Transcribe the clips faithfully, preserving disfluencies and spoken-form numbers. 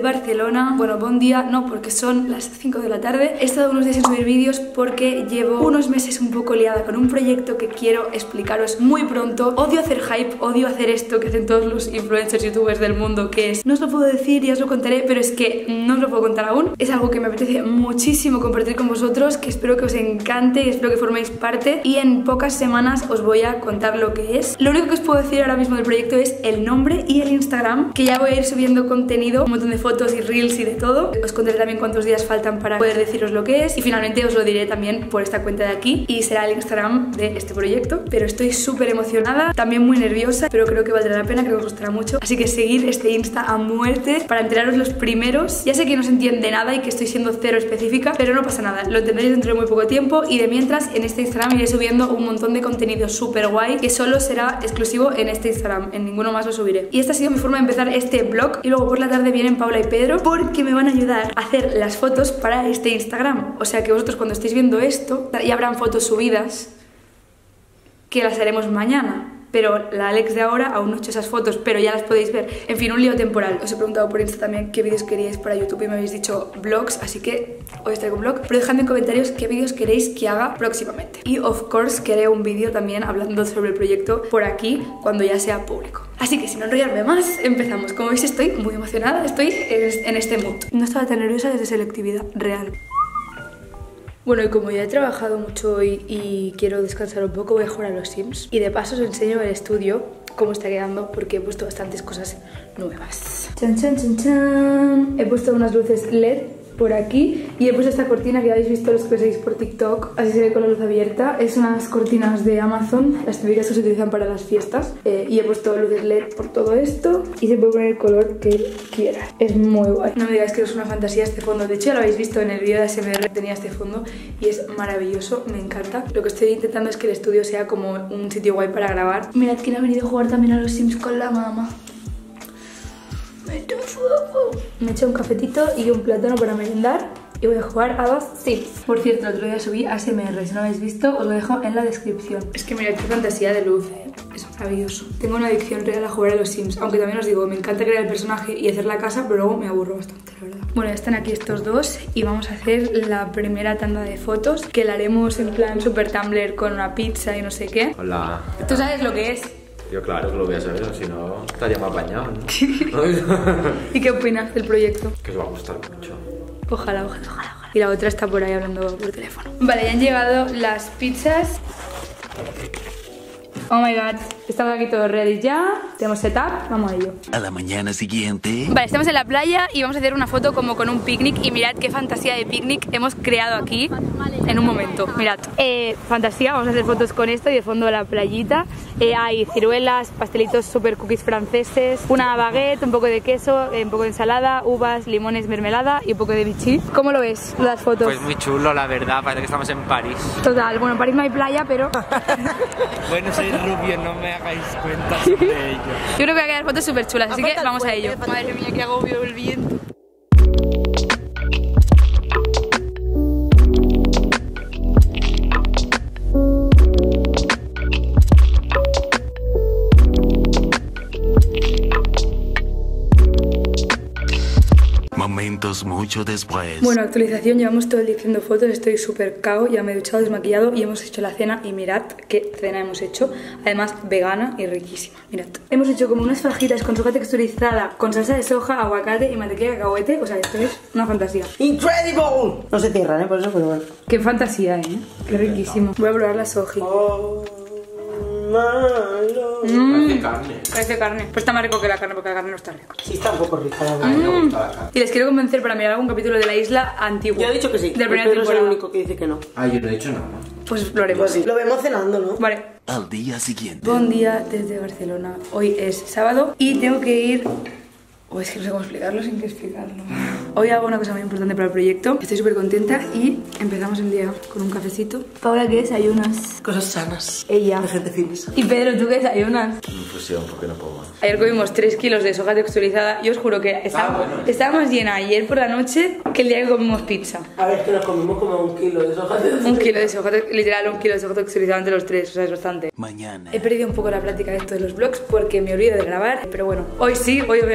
Barcelona. Bueno, buen día, no, porque son las cinco de la tarde. He estado unos días sin subir vídeos porque llevo unos meses un poco liada con un proyecto que quiero explicaros muy pronto. Odio hacer hype, odio hacer esto que hacen todos los influencers, youtubers del mundo, que es, no os lo puedo decir, ya os lo contaré, pero es que no os lo puedo contar aún. Es algo que me apetece muchísimo compartir con vosotros, que espero que os encante y espero que forméis parte, y en pocas semanas os voy a contar lo que es. Lo único que os puedo decir ahora mismo del proyecto es el nombre y el Instagram, que ya voy a ir subiendo contenido, un montón de fotos y reels y de todo. Os contaré también cuántos días faltan para poder deciros lo que es, y finalmente os lo diré también por esta cuenta de aquí, y será el Instagram de este proyecto. Pero estoy súper emocionada, también muy nerviosa, pero creo que valdrá la pena, creo que os gustará mucho, así que seguid este Insta a muerte para enteraros los primeros. Ya sé que no se entiende nada y que estoy siendo cero específica, pero no pasa nada, lo entenderéis dentro de muy poco tiempo. Y de mientras, en este Instagram iré subiendo un montón de contenido súper guay que solo será exclusivo en este Instagram, en ninguno más lo subiré. Y esta ha sido mi forma de empezar este vlog, y luego por la tarde vienen Paula y Pedro porque me van a ayudar a hacer las fotos para este Instagram. O sea que vosotros cuando estéis viendo esto ya habrán fotos subidas que las haremos mañana. Pero la Alex de ahora aún no he hecho esas fotos, pero ya las podéis ver. En fin, un lío temporal. Os he preguntado por Insta también qué vídeos queríais para YouTube y me habéis dicho vlogs, así que hoy os traigo un vlog. Pero dejadme en comentarios qué vídeos queréis que haga próximamente. Y of course que haré un vídeo también hablando sobre el proyecto por aquí cuando ya sea público. Así que sin enrollarme más, empezamos. Como veis estoy muy emocionada, estoy en este mood. No estaba tan nerviosa desde selectividad real. Bueno, y como ya he trabajado mucho hoy y quiero descansar un poco, voy a jugar a los Sims. Y de paso os enseño el estudio, cómo está quedando, porque he puesto bastantes cosas nuevas. Chan, chan, chan, chan. He puesto unas luces L E D por aquí y he puesto esta cortina que habéis visto los que seguís por TikTok, así se ve con la luz abierta. Es unas cortinas de Amazon, las típicas que se utilizan para las fiestas, eh, y he puesto luces L E D por todo esto y se puede poner el color que quiera. Es muy guay. No me digáis que es una fantasía este fondo, de hecho ya lo habéis visto en el vídeo de A S M R, tenía este fondo y es maravilloso, me encanta. Lo que estoy intentando es que el estudio sea como un sitio guay para grabar. Mirad quién ha venido a jugar también a los Sims con la mamá. Me he hecho un cafetito y un plátano para merendar y voy a jugar a los Sims. Por cierto, el otro día subí A S M R, si no lo habéis visto os lo dejo en la descripción. Es que mirad qué fantasía de luz, ¿eh? Es maravilloso. Tengo una adicción real a jugar a los Sims, aunque también os digo, me encanta crear el personaje y hacer la casa, pero luego me aburro bastante, la verdad. Bueno, ya están aquí estos dos y vamos a hacer la primera tanda de fotos, que la haremos en plan super Tumblr con una pizza y no sé qué. Hola. ¿Tú sabes lo que es? Yo claro que lo voy a saber, si no estaría más bañado, ¿no? ¿Y qué opinas del proyecto? Que os va a gustar mucho. Ojalá, ojalá, ojalá, ojalá. Y la otra está por ahí hablando por teléfono. Vale, ya han llegado las pizzas. Oh my god, estamos aquí todos ready ya. Tenemos setup, vamos a ello. A la mañana siguiente. Vale, estamos en la playa y vamos a hacer una foto como con un picnic. Y mirad qué fantasía de picnic hemos creado aquí en un momento. Mirad, eh, fantasía, vamos a hacer fotos con esto y de fondo la playita. eh, Hay ciruelas, pastelitos super cookies franceses, una baguette, un poco de queso, eh, un poco de ensalada, uvas, limones, mermelada y un poco de bichí. ¿Cómo lo ves, las fotos? Pues muy chulo, la verdad, parece que estamos en París. Total, bueno, en París no hay playa, pero... Bueno, soy rubio, no me hagáis cuenta sobre ello. Yo creo que va a quedar fotos súper chulas, así que vamos a ello. Madre mía, qué agobio el viento. Momentos mucho después. Bueno, actualización, llevamos todo el día haciendo fotos, estoy súper cao, ya me he duchado, desmaquillado y hemos hecho la cena y mirad qué cena hemos hecho, además vegana y riquísima, mirad. Hemos hecho como unas fajitas con soja texturizada, con salsa de soja, aguacate y mantequilla de cacahuete, o sea, esto es una fantasía. ¡Incredible! No se cierran, ¿eh? Por eso, pero bueno. Qué fantasía, ¿eh? Qué riquísimo. Voy a probar la soji. Oh, malo. Mm. Parece carne. Parece carne. Pues está más rico que la carne porque la carne no está rica. Sí, está un poco rica, la A verdad. mí me gusta la carne. Y les quiero convencer para mirar algún capítulo de la isla antigua. Yo he dicho que sí. De la primera Pedro es el temporada. único que dice que no. Ah, yo no he dicho nada. Pues lo haremos. Pues sí. Lo vemos cenando, ¿no? Vale. Al día siguiente. Buen día desde Barcelona. Hoy es sábado y tengo que ir... O es que no sé cómo explicarlo sin que explicarlo. Hoy hago una cosa muy importante para el proyecto. Estoy súper contenta y empezamos el día con un cafecito. Paula, ¿qué desayunas? Cosas sanas. Ella. De gente fitness. Y Pedro, ¿tú qué desayunas? Infusión, porque no puedo más. Ayer comimos tres kilos de soja texturizada y os juro que estaba, Ah, bueno. estaba más llena ayer por la noche que el día que comimos pizza. A ver, es que nos comimos como un kilo de soja de... Un kilo de soja, literal un kilo de soja texturizada entre los tres, o sea, es bastante. Mañana. He perdido un poco la práctica de esto de los vlogs porque me olvido de grabar, pero bueno, hoy sí, hoy voy a grabar todo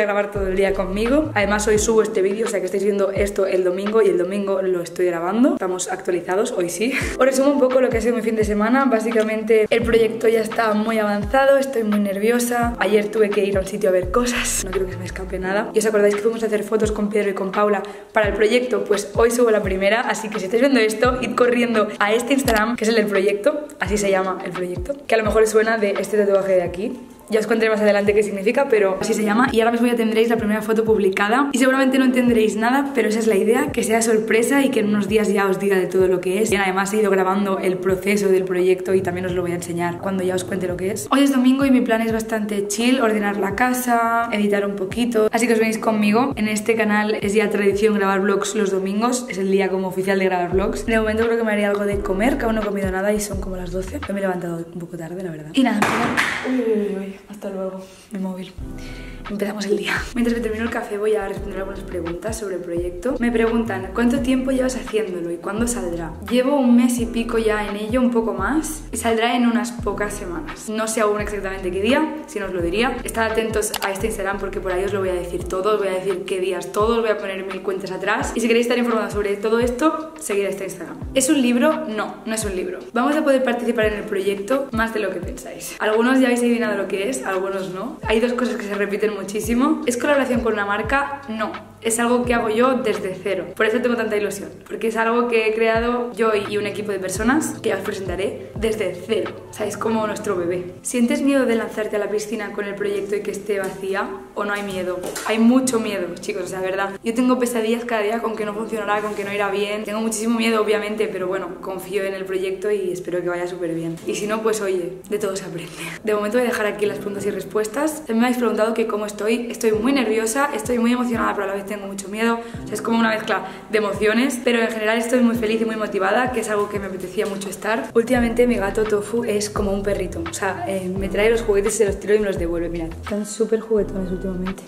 todo el día conmigo. Además hoy subo este vídeo, o sea que estáis viendo esto el domingo y el domingo lo estoy grabando. Estamos actualizados, hoy sí. Os resumo un poco lo que ha sido mi fin de semana. Básicamente el proyecto ya está muy avanzado, estoy muy nerviosa. Ayer tuve que ir a un sitio a ver cosas, no quiero que se me escape nada. ¿Y os acordáis que fuimos a hacer fotos con Pedro y con Paula para el proyecto? Pues hoy subo la primera, así que si estáis viendo esto, id corriendo a este Instagram, que es el del proyecto, así se llama el proyecto, que a lo mejor os suena de este tatuaje de aquí. Ya os contaré más adelante qué significa, pero así se llama. Y ahora mismo ya tendréis la primera foto publicada. Y seguramente no entenderéis nada, pero esa es la idea, que sea sorpresa y que en unos días ya os diga de todo lo que es. Y además he ido grabando el proceso del proyecto y también os lo voy a enseñar cuando ya os cuente lo que es. Hoy es domingo y mi plan es bastante chill, ordenar la casa, editar un poquito. Así que os venís conmigo. En este canal es ya tradición grabar vlogs los domingos. Es el día como oficial de grabar vlogs. De momento creo que me haré algo de comer, que aún no he comido nada y son como las doce. Yo me he levantado un poco tarde, la verdad. Y nada, uy, uy, uy, uy. Hasta luego, mi móvil. Empezamos el día. Mientras me termino el café voy a responder algunas preguntas sobre el proyecto. Me preguntan, ¿cuánto tiempo llevas haciéndolo y cuándo saldrá? Llevo un mes y pico ya en ello, un poco más, y saldrá en unas pocas semanas. No sé aún exactamente qué día, si no os lo diría. Estad atentos a este Instagram porque por ahí os lo voy a decir todo, os voy a decir qué días todos, voy a poner mil cuentas atrás. Y si queréis estar informados sobre todo esto, seguid este Instagram. ¿Es un libro? No, no es un libro. Vamos a poder participar en el proyecto más de lo que pensáis. Algunos ya habéis adivinado lo que es, algunos no. Hay dos cosas que se repiten muchísimo. ¿Es colaboración con una marca? No. Es algo que hago yo desde cero. Por eso tengo tanta ilusión. Porque es algo que he creado yo y un equipo de personas que ya os presentaré desde cero. O sea, es como nuestro bebé. ¿Sientes miedo de lanzarte a la piscina con el proyecto y que esté vacía? ¿O no hay miedo? Hay mucho miedo, chicos, o sea, verdad. Yo tengo pesadillas cada día con que no funcionará, con que no irá bien. Tengo muchísimo miedo, obviamente, pero bueno, confío en el proyecto y espero que vaya súper bien. Y si no, pues oye, de todo se aprende. De momento voy a dejar aquí las preguntas y respuestas. También me habéis preguntado que cómo estoy. Estoy muy nerviosa, estoy muy emocionada, pero a la vez tengo mucho miedo. O sea, es como una mezcla de emociones, pero en general estoy muy feliz y muy motivada, que es algo que me apetecía mucho estar. Últimamente mi gato Tofu es como un perrito. O sea, eh, me trae los juguetes, se los tiro y me los devuelve. Mirad, están súper juguetones últimamente.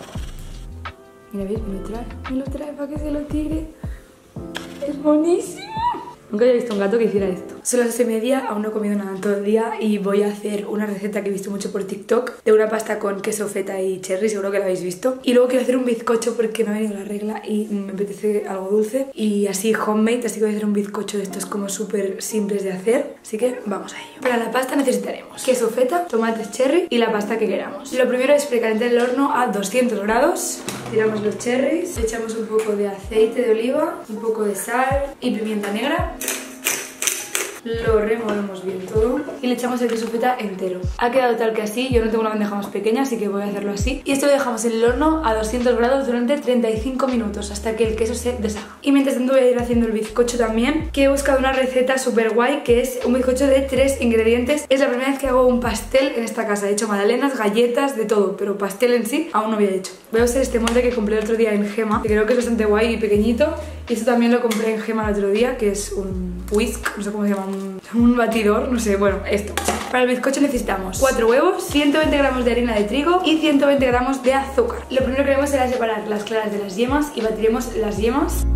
Mira, ¿ves? Me lo trae, me lo trae para que se lo tire. Es buenísimo. Nunca había visto un gato que hiciera esto. Son las doce y media, aún no he comido nada en todo el día y voy a hacer una receta que he visto mucho por TikTok de una pasta con queso feta y cherry, seguro que la habéis visto. Y luego quiero hacer un bizcocho porque me ha venido la regla y me apetece algo dulce y así homemade, así que voy a hacer un bizcocho de estos como súper simples de hacer. Así que vamos a ello. Para la pasta necesitaremos queso feta, tomates cherry y la pasta que queramos. Lo primero es precalentar el horno a doscientos grados. Tiramos los cherries, echamos un poco de aceite de oliva, un poco de sal y pimienta negra. Lo removemos bien todo y le echamos el queso feta entero. Ha quedado tal que así, yo no tengo una bandeja más pequeña, así que voy a hacerlo así. Y esto lo dejamos en el horno a doscientos grados durante treinta y cinco minutos hasta que el queso se deshaga. Y mientras tanto voy a ir haciendo el bizcocho también, que he buscado una receta súper guay, que es un bizcocho de tres ingredientes. Es la primera vez que hago un pastel en esta casa. He hecho magdalenas, galletas, de todo, pero pastel en sí aún no había hecho. Voy a usar este molde que compré el otro día en Gema, que creo que es bastante guay y pequeñito. Y esto también lo compré en Gema el otro día, que es un whisk, no sé cómo se llama, un, un batidor, no sé, bueno, esto. Para el bizcocho necesitamos cuatro huevos, ciento veinte gramos de harina de trigo y ciento veinte gramos de azúcar. Lo primero que haremos será separar las claras de las yemas y batiremos las yemas.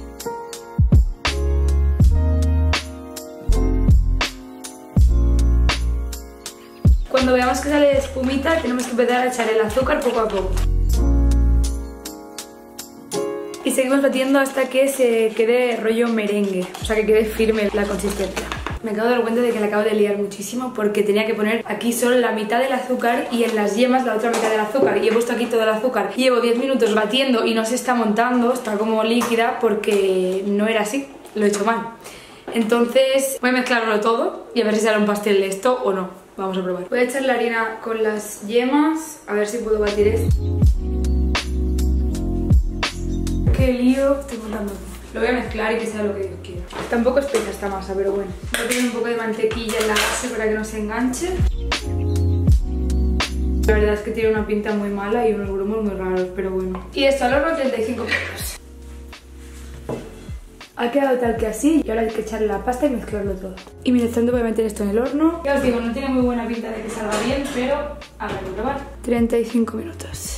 Cuando veamos que sale espumita, tenemos que empezar a echar el azúcar poco a poco. Y seguimos batiendo hasta que se quede rollo merengue, o sea que quede firme la consistencia. Me acabo de dar cuenta de que la acabo de liar muchísimo porque tenía que poner aquí solo la mitad del azúcar y en las yemas la otra mitad del azúcar. Y he puesto aquí todo el azúcar. Llevo diez minutos batiendo y no se está montando, está como líquida porque no era así, lo he hecho mal. Entonces voy a mezclarlo todo y a ver si sale un pastel de esto o no. Vamos a probar. Voy a echar la harina con las yemas, a ver si puedo batir esto. Qué lío, estoy montando. Lo voy a mezclar y que sea lo que Dios quiera. Tampoco espesa esta masa, pero bueno. Voy a poner un poco de mantequilla en la base para que no se enganche. La verdad es que tiene una pinta muy mala y unos grumos muy raros, pero bueno. Y esto al horno treinta y cinco minutos. Ha quedado tal que así y ahora hay que echarle la pasta y mezclarlo todo. Y mientras tanto voy a meter esto en el horno. Ya os digo, no tiene muy buena pinta de que salga bien, pero habrá que probar. treinta y cinco minutos.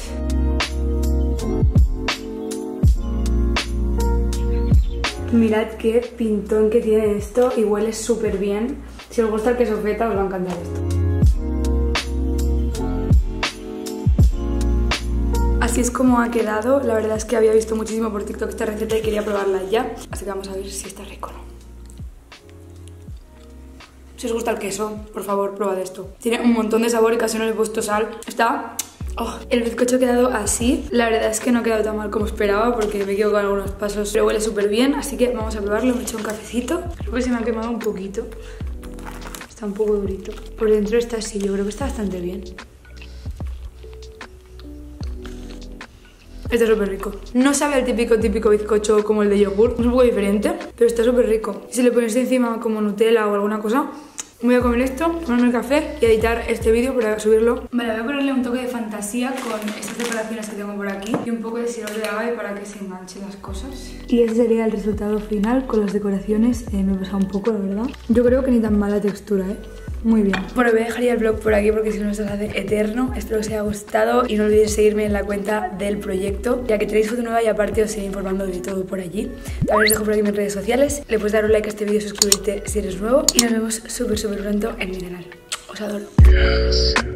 Mirad qué pintón que tiene esto y huele súper bien. Si os gusta el queso feta os va a encantar esto. así es como ha quedado. La verdad es que había visto muchísimo por TikTok esta receta y quería probarla ya. Así que vamos a ver si está rico o no. Si os gusta el queso, por favor, probad esto. Tiene un montón de sabor y casi no le he puesto sal. Está... Oh, el bizcocho ha quedado así. La verdad es que no ha quedado tan mal como esperaba porque me quedo con algunos pasos, pero huele súper bien. Así que vamos a probarlo. Me he hecho un cafecito. Creo que se me ha quemado un poquito. Está un poco durito. Por dentro está así, yo creo que está bastante bien. Está súper rico. No sabe al típico, típico bizcocho como el de yogur. Es un poco diferente, pero está súper rico. Si le pones encima como Nutella o alguna cosa, voy a comer esto, ponerme el café y editar este vídeo para subirlo. Vale, voy a ponerle un toque de fantasía con estas decoraciones que tengo por aquí y un poco de sirope de agave para que se enganchen las cosas. Y ese sería el resultado final con las decoraciones. Eh, me he pasado un poco, la verdad. Yo creo que ni tan mala textura, ¿eh? Muy bien. Bueno, voy a dejar ya el vlog por aquí porque si no se hace eterno. Espero que os haya gustado y no olvidéis seguirme en la cuenta del proyecto, ya que tenéis foto nueva y aparte os iré informando de todo por allí. También os dejo por aquí mis redes sociales. Le puedes dar un like a este vídeo, suscribirte si eres nuevo y nos vemos súper súper pronto en mi canal. Os adoro.